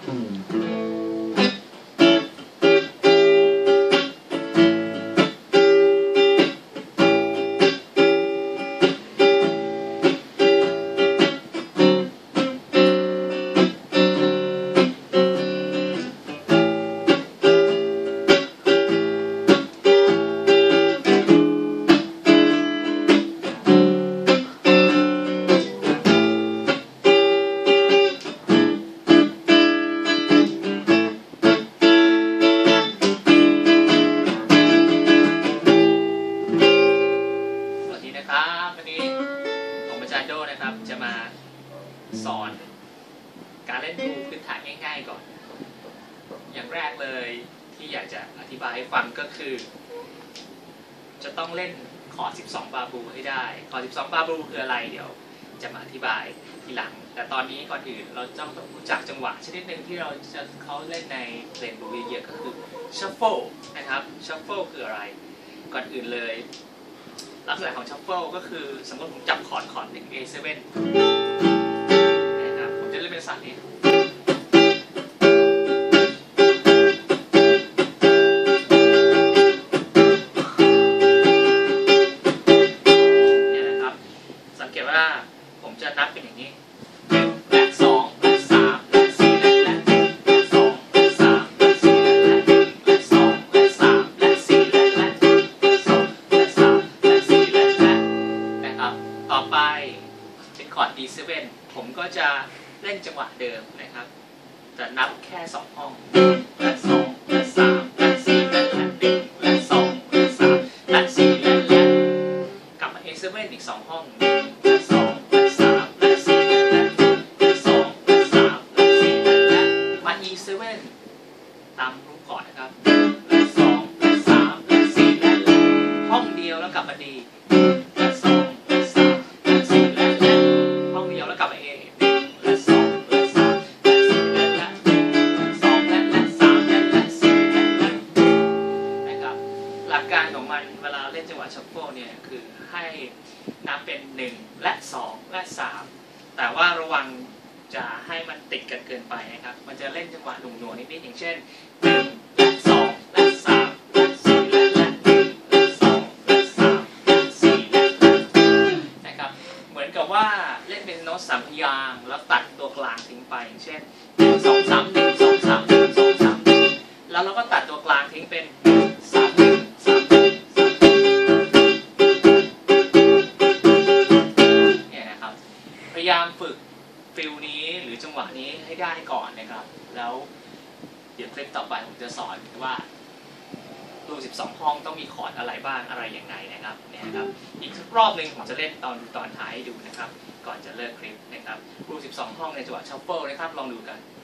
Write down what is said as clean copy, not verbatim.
นะครับจะมาสอนการเล่นบลูพื้นฐานง่ายๆก่อนอย่างแรกเลยที่อยากจะอธิบายให้ฟังก็คือจะต้องเล่นคอร์ด12 บาร์บลูให้ได้คอร์ด12 บาร์บลูคืออะไรเดี๋ยวจะมาอธิบายทีหลังแต่ตอนนี้ก่อนอื่นเราต้องรู้จักจังหวะชนิดหนึ่งที่เขาเล่นในเพลงบลูเยอะๆก็คือ shuffle นะครับ shuffle คืออะไรก่อนอื่นเลยลักษณะของ shuffle ก็คือสมมติผมจับคอร์ดหนึ่ง A7 นะครับผมจะเล่นเป็นสัตว์นี้สังเกตว่าผมจะนับเป็นอย่างนี้1และ2และ3และ4และ1และ2และ3และ4และ1และ2และ3และ4และ1และ2และ3และ4และนะครับต่อไปเป็นคอร์ด D7 ผมก็จะเล่นจังหวะเดิมนะครับจะนับแค่2ห้องและ2และ3และ4และ1และ2และ3และ4และกลับมา A7 อีก2ห้องตามรูปก่อนนะครับและ2และ3และ4และห้องเดียวแล้วกลับมา D และ2และ3และ4และห้องเดียวแล้วกลับมา A และ2และ3และ4และ2และ3และ4และนะครับหลักการของมันเวลาเล่นจังหวะชัฟเฟิลเนี่ยคือให้นับเป็น1และ2และ3แต่ว่าระวังจะให้มันติดกันเกินไปนะครับมันจะเล่นจังหวะหน่วงๆนิดๆอย่างเช่น1และ2และ3และ4และ1และ2และ3และ4และนะครับเหมือนกับว่าเล่นเป็นโน้ต3 พยางค์แล้วตัดตัวกลางทิ้งไปอย่างเช่น1 2 3 1 2 3 1 2 3 1แล้วเราก็ตัดตัวกลางทิ้งเป็น3 1 3 1 เนี่ยนะครับพยายามฝึกฟิลนี้หรือจังหวะนี้ให้ได้ก่อนนะครับแล้วเดี๋ยวคลิปต่อไปผมจะสอนว่ารู12 ห้องต้องมีคอร์ดอะไรบ้างอะไรยังไงนะครับเนี่ยครับอีกรอบหนึ่งผมจะเล่นตอนท้ายให้ดูนะครับก่อนจะเลิกคลิปนะครับรู12 ห้องในจังหวะชัฟเฟิลนะครับลองดูกัน